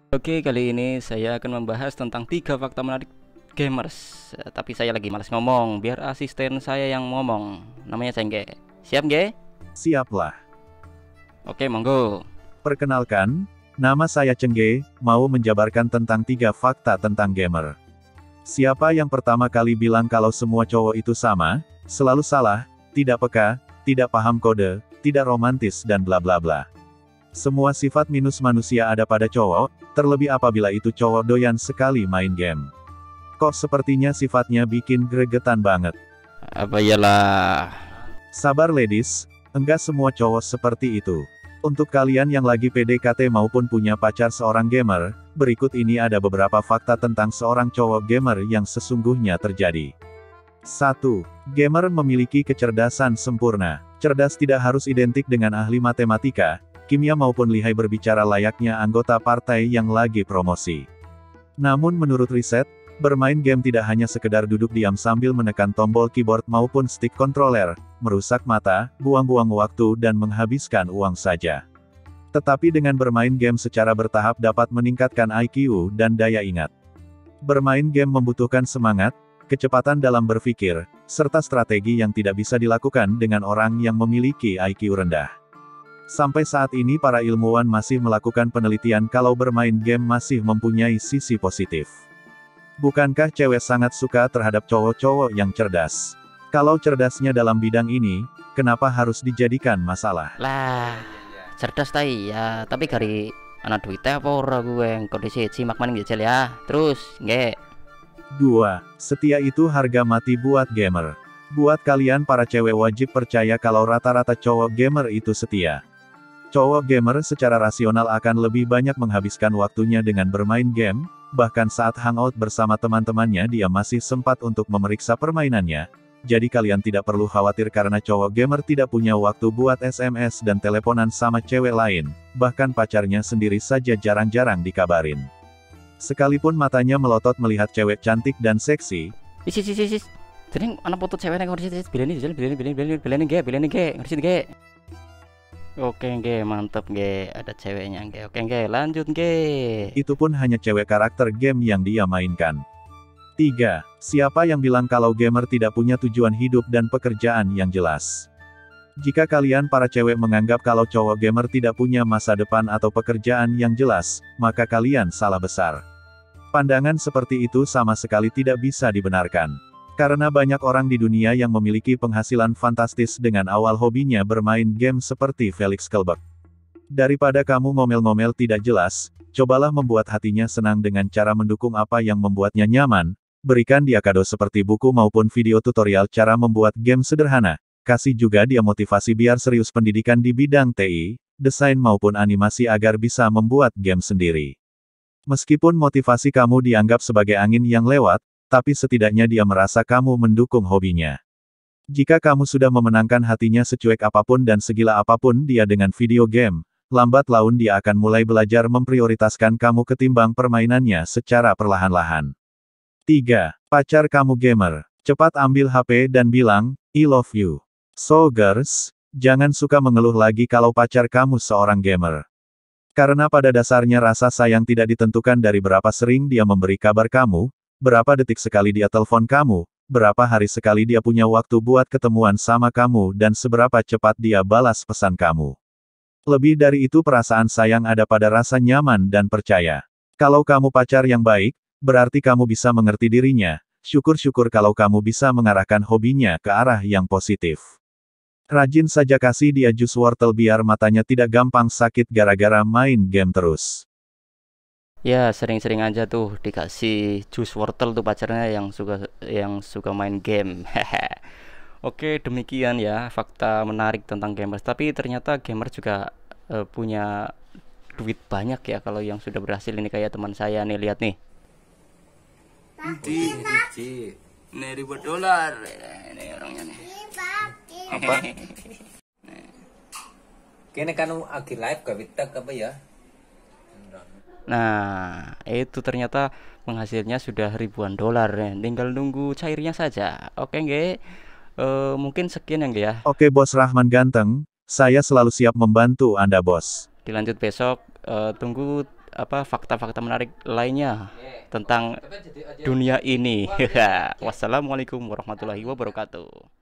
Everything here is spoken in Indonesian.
Oke, kali ini saya akan membahas tentang 3 fakta menarik gamers. Tapi saya lagi malas ngomong, biar asisten saya yang ngomong. Namanya Cengge. Siap, Ge? Siaplah. Oke, monggo. Perkenalkan, nama saya Cengge, mau menjabarkan tentang 3 fakta tentang gamer. Siapa yang pertama kali bilang kalau semua cowok itu sama, selalu salah, tidak peka, tidak paham kode, tidak romantis dan bla bla bla. Semua sifat minus manusia ada pada cowok, terlebih apabila itu cowok doyan sekali main game. Kok sepertinya sifatnya bikin gregetan banget. Apa iyalah? Sabar ladies, enggak semua cowok seperti itu. Untuk kalian yang lagi PDKT maupun punya pacar seorang gamer, berikut ini ada beberapa fakta tentang seorang cowok gamer yang sesungguhnya terjadi. 1. Gamer memiliki kecerdasan sempurna. Cerdas tidak harus identik dengan ahli matematika, kimia maupun lihai berbicara layaknya anggota partai yang lagi promosi. Namun menurut riset, bermain game tidak hanya sekedar duduk diam sambil menekan tombol keyboard maupun stick controller, merusak mata, buang-buang waktu dan menghabiskan uang saja. Tetapi dengan bermain game secara bertahap dapat meningkatkan IQ dan daya ingat. Bermain game membutuhkan semangat, kecepatan dalam berpikir, serta strategi yang tidak bisa dilakukan dengan orang yang memiliki IQ rendah. Sampai saat ini para ilmuwan masih melakukan penelitian kalau bermain game masih mempunyai sisi positif. Bukankah cewek sangat suka terhadap cowok-cowok yang cerdas? Kalau cerdasnya dalam bidang ini, kenapa harus dijadikan masalah? Lah, cerdas tai ya, tapi gari anak duitnya apa ora gue kondisi simak maning jajal ya. Terus, Ge. 2. Setia itu harga mati buat gamer. Buat kalian para cewek wajib percaya kalau rata-rata cowok gamer itu setia. Cowok gamer secara rasional akan lebih banyak menghabiskan waktunya dengan bermain game, bahkan saat hangout bersama teman-temannya dia masih sempat untuk memeriksa permainannya. Jadi kalian tidak perlu khawatir karena cowok gamer tidak punya waktu buat SMS dan teleponan sama cewek lain, bahkan pacarnya sendiri saja jarang-jarang dikabarin. Sekalipun matanya melotot melihat cewek cantik dan seksi, Sis. Jadi anak foto cewek yang kondisi bilani jajal bilani Ge, ngerti Ge. Oke, Ge, mantep, Ge. Ada ceweknya, Ge. Oke, Ge, lanjut, Ge. itu pun hanya cewek karakter game yang dia mainkan. 3. Siapa yang bilang kalau gamer tidak punya tujuan hidup dan pekerjaan yang jelas? Jika kalian para cewek menganggap kalau cowok gamer tidak punya masa depan atau pekerjaan yang jelas, maka kalian salah besar. Pandangan seperti itu sama sekali tidak bisa dibenarkan. Karena banyak orang di dunia yang memiliki penghasilan fantastis dengan awal hobinya bermain game seperti Felix Kelbeck. Daripada kamu ngomel-ngomel tidak jelas, cobalah membuat hatinya senang dengan cara mendukung apa yang membuatnya nyaman, berikan dia kado seperti buku maupun video tutorial cara membuat game sederhana, kasih juga dia motivasi biar serius pendidikan di bidang TI, desain maupun animasi agar bisa membuat game sendiri. Meskipun motivasi kamu dianggap sebagai angin yang lewat, tapi setidaknya dia merasa kamu mendukung hobinya. Jika kamu sudah memenangkan hatinya secuek apapun dan segila apapun dia dengan video game, lambat laun dia akan mulai belajar memprioritaskan kamu ketimbang permainannya secara perlahan-lahan. 3. Pacar kamu gamer. Cepat ambil HP dan bilang, I love you. So girls, jangan suka mengeluh lagi kalau pacar kamu seorang gamer. Karena pada dasarnya rasa sayang tidak ditentukan dari berapa sering dia memberi kabar kamu, berapa detik sekali dia telepon kamu, berapa hari sekali dia punya waktu buat ketemuan sama kamu dan seberapa cepat dia balas pesan kamu. Lebih dari itu perasaan sayang ada pada rasa nyaman dan percaya. Kalau kamu pacar yang baik, berarti kamu bisa mengerti dirinya, syukur-syukur kalau kamu bisa mengarahkan hobinya ke arah yang positif. Rajin saja kasih dia jus wortel biar matanya tidak gampang sakit gara-gara main game terus. Ya, sering-sering aja tuh dikasih jus wortel tuh pacarnya yang suka main game. Oke, demikian ya fakta menarik tentang gamers. Tapi ternyata gamer juga punya duit banyak ya kalau yang sudah berhasil ini kayak teman saya nih, lihat nih. Ini $1.000 ini orangnya nih. Apa? Kini kan lagi live gak bitak apa ya? Nah, itu ternyata penghasilnya sudah ribuan dolar ya. Tinggal nunggu cairnya saja. Oke, nggak? Mungkin sekian ya, nggak ya. Oke Bos Rahman ganteng, saya selalu siap membantu Anda bos. Dilanjut besok. Tunggu apa fakta-fakta menarik lainnya tentang dunia ini. Wassalamualaikum warahmatullahi wabarakatuh.